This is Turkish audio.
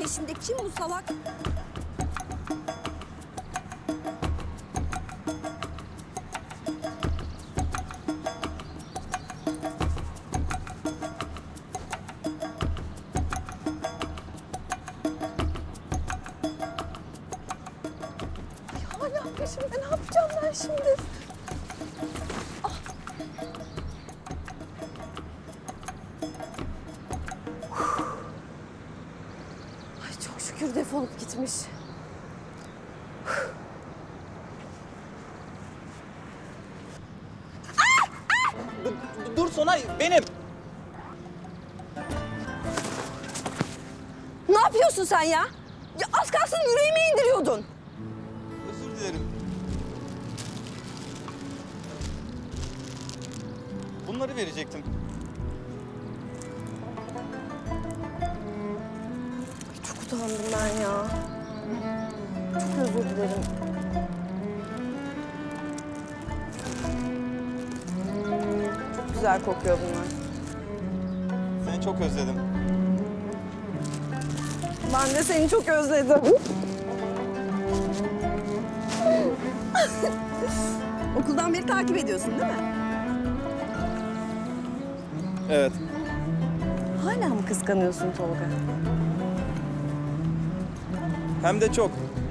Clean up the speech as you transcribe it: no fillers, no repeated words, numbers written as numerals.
peşinde? Kim bu salak? Hala peşimde. Ne yapacağım ben şimdi? Ay çok şükür defolup gitmiş. Dur Sonay, benim. Ne yapıyorsun sen ya? Ya az kalsın yüreğime indiriyordun. Özür dilerim. Bunları verecektim. Çok utandım ben ya. Çok özür dilerim. Çok güzel kokuyor bunlar. Seni çok özledim. Ben de seni çok özledim. Okuldan beri takip ediyorsun değil mi? Evet. Hala mı kıskanıyorsun Tolga? Hem de çok.